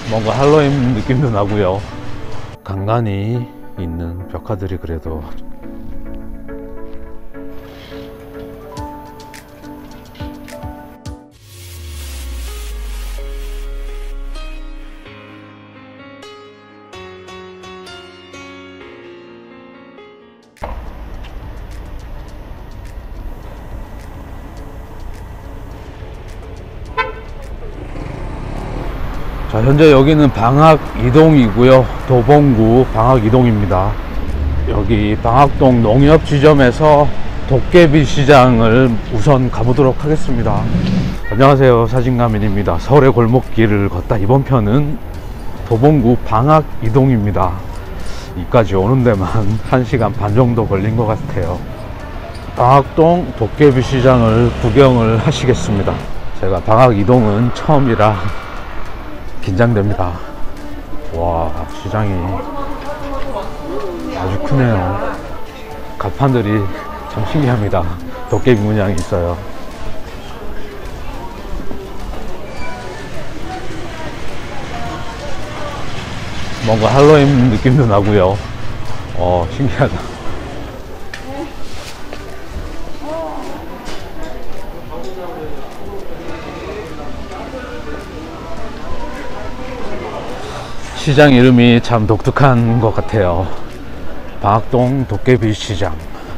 뭔가 할로윈 느낌도 나고요. 간간히 있는 벽화들이 그래도 자, 현재 여기는 방학이동이고요. 도봉구 방학이동입니다. 여기 방학동 농협지점에서 도깨비 시장을 우선 가보도록 하겠습니다. 안녕하세요, 사진가민입니다. 서울의 골목길을 걷다 이번 편은 도봉구 방학이동입니다. 이까지 오는 데만 1시간 반 정도 걸린 것 같아요. 방학동 도깨비 시장을 구경을 하시겠습니다. 제가 방학이동은 처음이라 긴장됩니다. 와, 시장이 아주 크네요. 간판들이 참 신기합니다. 도깨비 문양이 있어요. 뭔가 할로윈 느낌도 나고요. 신기하다. 시장 이름이 참 독특한 것 같아요. 방학동 도깨비 시장.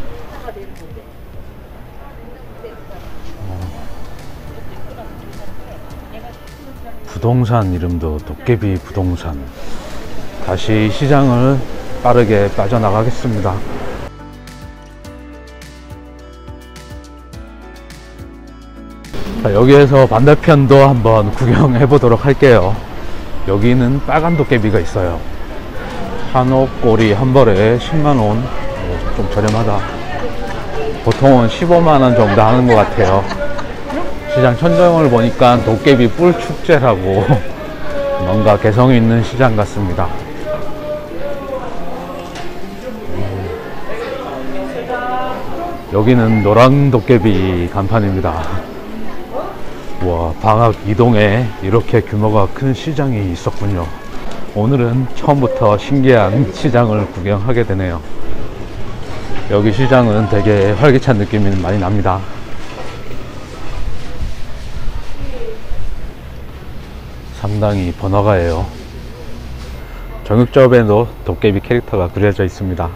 부동산 이름도 도깨비 부동산. 다시 시장을 빠르게 빠져나가겠습니다. 자, 여기에서 반대편도 한번 구경해 보도록 할게요. 여기는 빨간 도깨비가 있어요. 한옥꼬리 한 벌에 10만원. 좀 저렴하다. 보통은 15만원 정도 하는 것 같아요. 시장 천정을 보니까 도깨비 뿔 축제라고 뭔가 개성 있는 시장 같습니다. 여기는 노란 도깨비 간판입니다. 와, 방학 이동에 이렇게 규모가 큰 시장이 있었군요. 오늘은 처음부터 신기한 시장을 구경하게 되네요. 여기 시장은 되게 활기찬 느낌이 많이 납니다. 상당히 번화가예요. 정육점에도 도깨비 캐릭터가 그려져 있습니다.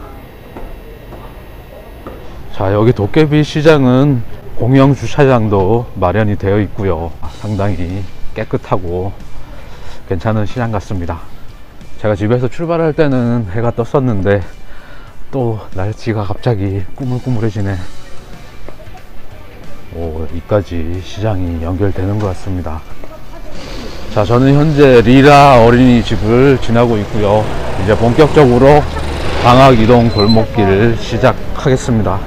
자, 여기 도깨비 시장은 공영 주차장도 마련이 되어 있고요. 상당히 깨끗하고 괜찮은 시장 같습니다. 제가 집에서 출발할 때는 해가 떴었는데 또 날씨가 갑자기 꾸물꾸물해지네. 이까지 시장이 연결되는 것 같습니다. 자, 저는 현재 리라 어린이집을 지나고 있고요. 이제 본격적으로 방학이동 골목길을 시작하겠습니다.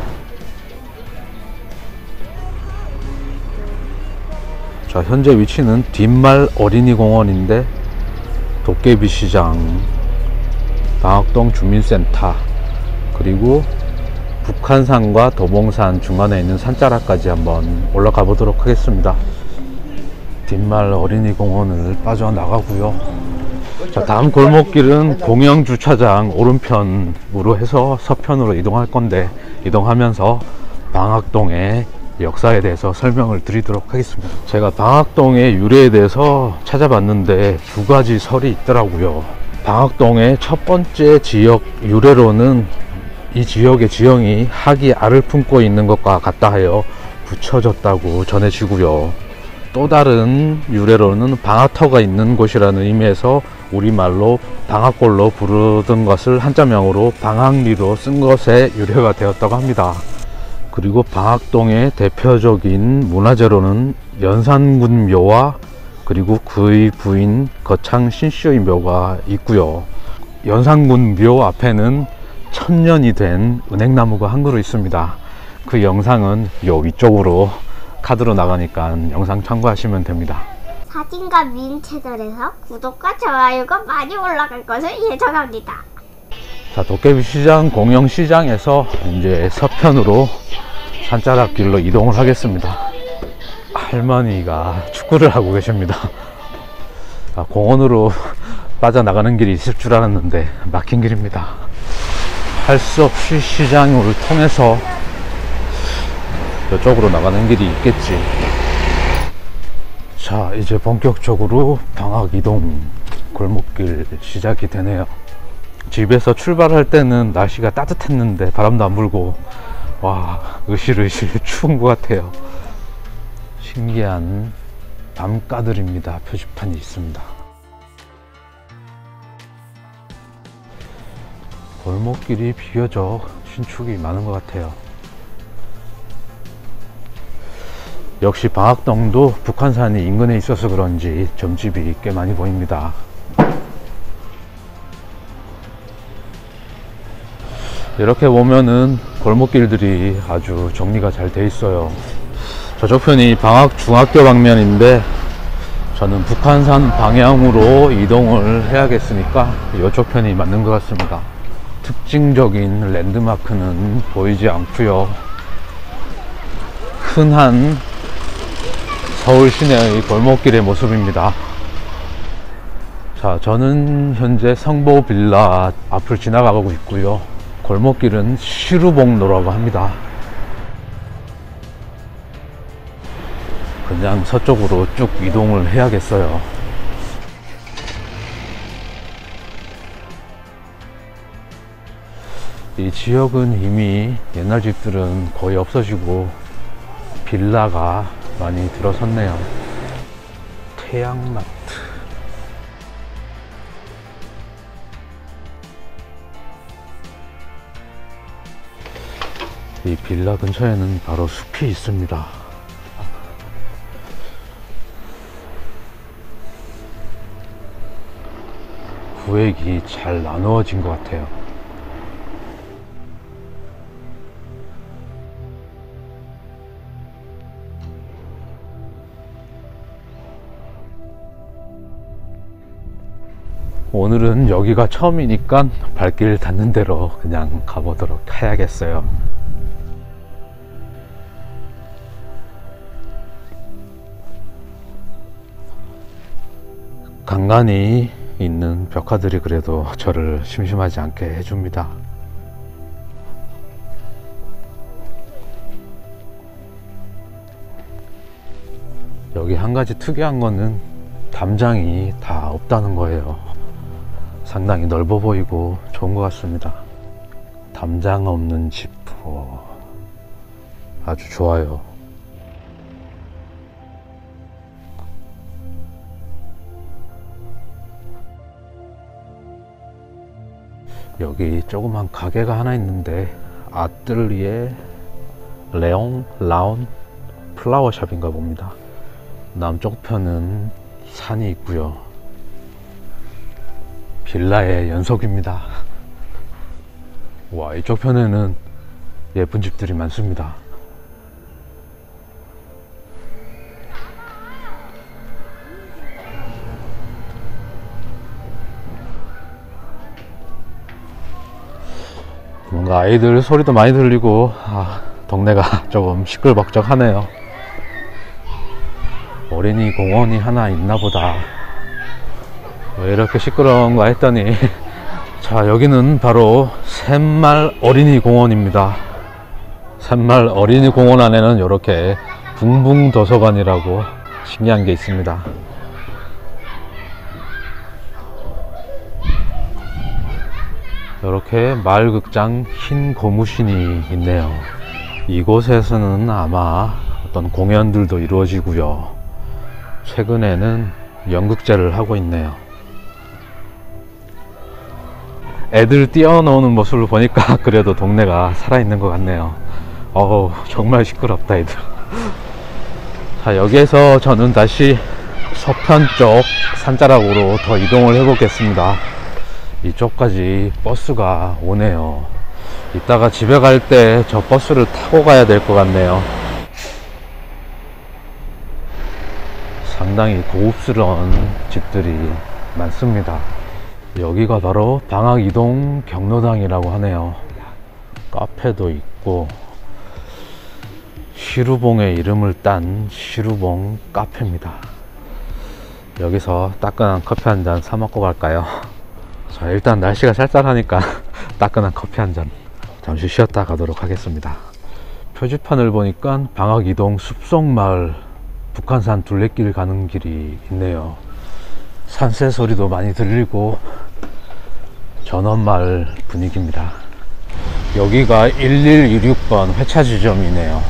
자, 현재 위치는 뒷말 어린이공원인데 도깨비 시장, 방학동 주민센터, 그리고 북한산과 도봉산 중간에 있는 산자락까지 한번 올라가 보도록 하겠습니다. 뒷말 어린이공원을 빠져나가고요. 자, 다음 골목길은 공영주차장 오른편으로 해서 서편으로 이동할 건데, 이동하면서 방학동의 역사에 대해서 설명을 드리도록 하겠습니다. 제가 방학동의 유래에 대해서 찾아봤는데 두 가지 설이 있더라고요. 방학동의 첫 번째 지역 유래로는 이 지역의 지형이 학이 알을 품고 있는 것과 같다 하여 붙여졌다고 전해지고요. 또 다른 유래로는 방학터가 있는 곳이라는 의미에서 우리말로 방학골로 부르던 것을 한자명으로 방학리로 쓴 것에 유래가 되었다고 합니다. 그리고 방학동의 대표적인 문화재로는 연산군 묘와 그리고 그의 부인 거창 신씨의 묘가 있고요. 연산군 묘 앞에는 1000년이 된 은행나무가 한 그루 있습니다. 그 영상은 요 위쪽으로 카드로 나가니까 영상 참고하시면 됩니다. 사진가 미인 채널에서 구독과 좋아요가 많이 올라갈 것을 예정합니다. 자, 도깨비 시장 공영시장에서 이제 서편으로 산자락 길로 이동을 하겠습니다. 할머니가 축구를 하고 계십니다. 공원으로 빠져나가는 길이 있을 줄 알았는데 막힌 길입니다. 할 수 없이 시장을 통해서 이쪽으로 나가는 길이 있겠지. 자, 이제 본격적으로 방학 이동 골목길 시작이 되네요. 집에서 출발할 때는 날씨가 따뜻했는데 바람도 안 불고, 와, 으실으실 추운 것 같아요. 신기한 밤가들입니다. 표지판이 있습니다. 골목길이 비교적 신축이 많은 것 같아요. 역시 방학동도 북한산이 인근에 있어서 그런지 점집이 꽤 많이 보입니다. 이렇게 보면은 골목길들이 아주 정리가 잘 돼 있어요. 저쪽 편이 방학 중학교 방면인데 저는 북한산 방향으로 이동을 해야겠으니까 이쪽 편이 맞는 것 같습니다. 특징적인 랜드마크는 보이지 않고요. 흔한 서울 시내의 골목길의 모습입니다. 자, 저는 현재 성보 빌라 앞을 지나가고 있고요. 골목길은 시루봉로라고 합니다. 그냥 서쪽으로 쭉 이동을 해야겠어요. 이 지역은 이미 옛날 집들은 거의 없어지고 빌라가 많이 들어섰네요. 태양마트. 이 빌라 근처에는 바로 숲이 있습니다. 구획이 잘 나누어진 것 같아요. 오늘은 여기가 처음이니까 발길 닿는 대로 그냥 가보도록 해야겠어요. 간간히 있는 벽화들이 그래도 저를 심심하지 않게 해줍니다. 여기 한 가지 특이한 거는 담장이 다 없다는 거예요. 상당히 넓어 보이고 좋은 것 같습니다. 담장 없는 집, 아주 좋아요. 여기 조그만 가게가 하나 있는데 아뜰리에 레옹 라운 플라워샵인가 봅니다. 남쪽 편은 산이 있고요. 빌라의 연속입니다. 와, 이쪽 편에는 예쁜 집들이 많습니다. 뭔가 아이들 소리도 많이 들리고 동네가 조금 시끌벅적하네요. 어린이 공원이 하나 있나 보다. 왜 이렇게 시끄러운가 했더니 자, 여기는 바로 샘말 어린이 공원입니다. 샘말 어린이 공원 안에는 이렇게 붕붕 도서관이라고 신기한 게 있습니다. 이렇게 마을극장 흰 고무신이 있네요. 이곳에서는 아마 어떤 공연들도 이루어지고요. 최근에는 연극제를 하고 있네요. 애들 뛰어노는 모습을 보니까 그래도 동네가 살아있는 것 같네요. 어우, 정말 시끄럽다 애들. 자, 여기에서 저는 다시 서편 쪽 산자락으로 더 이동을 해 보겠습니다. 이쪽까지 버스가 오네요. 이따가 집에 갈 때 저 버스를 타고 가야 될 것 같네요. 상당히 고급스러운 집들이 많습니다. 여기가 바로 방학이동 경로당이라고 하네요. 카페도 있고 시루봉의 이름을 딴 시루봉 카페입니다. 여기서 따끈한 커피 한 잔 사 먹고 갈까요? 자, 일단 날씨가 쌀쌀하니까 따끈한 커피 한 잔 잠시 쉬었다 가도록 하겠습니다. 표지판을 보니까 방학이동 숲속마을 북한산 둘레길 가는 길이 있네요. 산새 소리도 많이 들리고 전원마을 분위기입니다. 여기가 1126번 회차 지점이네요.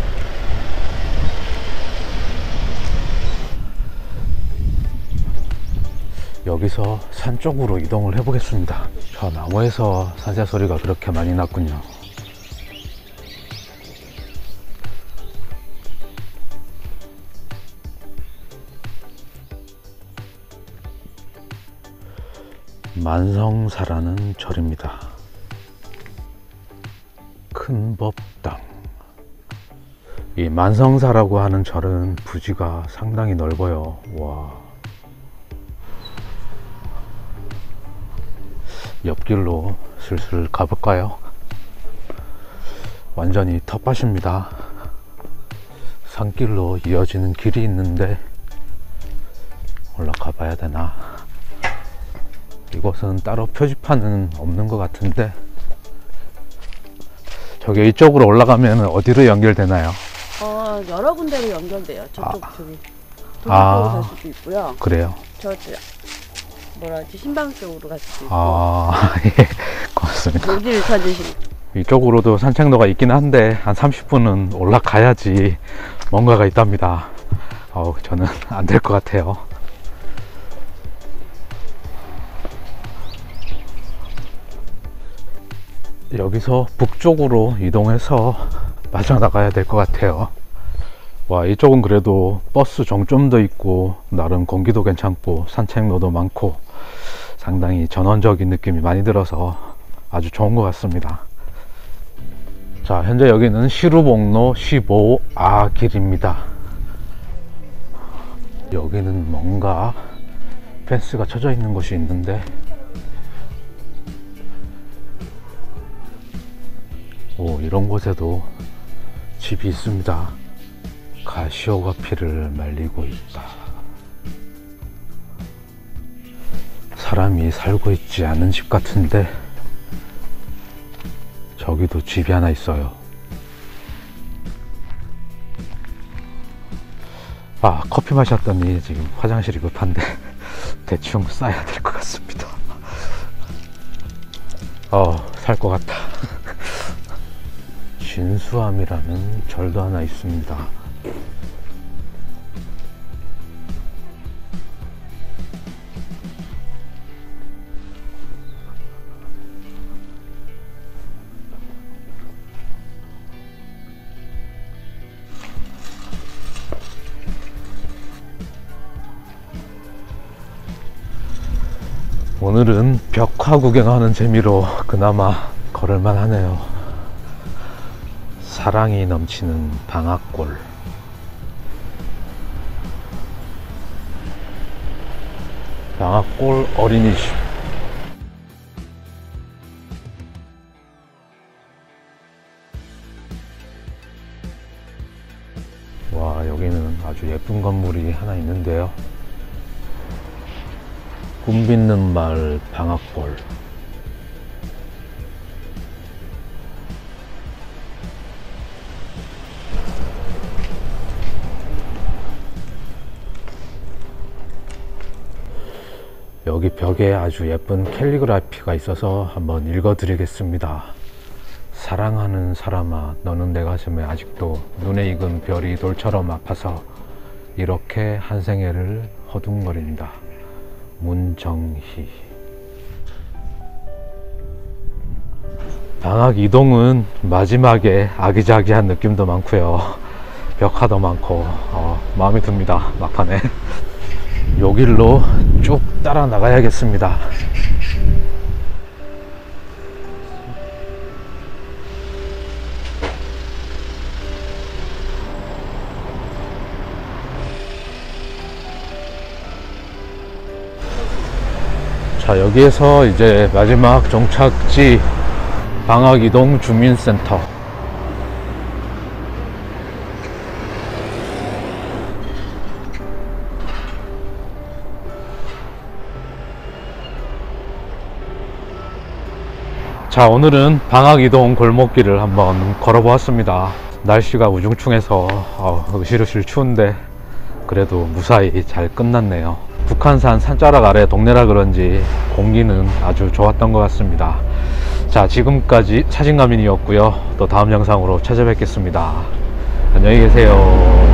여기서 산 쪽으로 이동을 해 보겠습니다. 저 나무에서 산새 소리가 그렇게 많이 났군요. 만성사라는 절입니다. 큰 법당. 이 만성사라고 하는 절은 부지가 상당히 넓어요. 와. 옆길로 슬슬 가볼까요? 완전히 텃밭입니다. 산길로 이어지는 길이 있는데 올라가 봐야 되나? 이곳은 따로 표지판은 없는 것 같은데 저기 이쪽으로 올라가면 어디로 연결되나요? 여러 군데로 연결돼요. 저쪽 저기 도로 갈 수도 있고요. 그래요? 저쪽 뭐라지 신방 쪽으로 갈 수도 있고. 예, 고맙습니다. 어디를 찾으시면 이쪽으로도 산책로가 있긴 한데 한 30분은 올라가야지 뭔가가 있답니다. 저는 안 될 것 같아요. 여기서 북쪽으로 이동해서 빠져나가야 될 것 같아요. 와, 이쪽은 그래도 버스 정점도 있고 나름 공기도 괜찮고 산책로도 많고 상당히 전원적인 느낌이 많이 들어서 아주 좋은 것 같습니다. 자, 현재 여기는 시루복로 15아 길입니다. 여기는 뭔가 펜스가 쳐져 있는 곳이 있는데 이런 곳에도 집이 있습니다. 가시오가 피를 말리고 있다. 사람이 살고 있지 않은 집 같은데 저기도 집이 하나 있어요. 커피 마셨더니 지금 화장실이 급한데 대충 싸야 될 것 같습니다. 살 것 같다. 진수암이라는 절도 하나 있습니다. 오늘은 벽화 구경하는 재미로 그나마 걸을만 하네요. 사랑이 넘치는 방앗골. 방앗골 어린이집. 와, 여기는 아주 예쁜 건물이 하나 있는데요. 꿈빛는 마을 방앗골. 여기 벽에 아주 예쁜 캘리그라피가 있어서 한번 읽어 드리겠습니다. 사랑하는 사람아, 너는 내 가슴에 아직도 눈에 익은 별이 돌처럼 아파서 이렇게 한 생애를 허둥거린다. 문정희. 방학 이동은 마지막에 아기자기한 느낌도 많고요. 벽화도 많고 마음에 듭니다. 막판에. 요 길로 쭉 따라 나가야겠습니다. 자, 여기에서 이제 마지막 종착지 방학이동 주민센터. 자, 오늘은 방학이동 골목길을 한번 걸어보았습니다. 날씨가 우중충해서 으실으실 추운데 그래도 무사히 잘 끝났네요. 북한산 산자락 아래 동네라 그런지 공기는 아주 좋았던 것 같습니다. 자, 지금까지 사진가민이었고요. 또 다음 영상으로 찾아뵙겠습니다. 안녕히 계세요.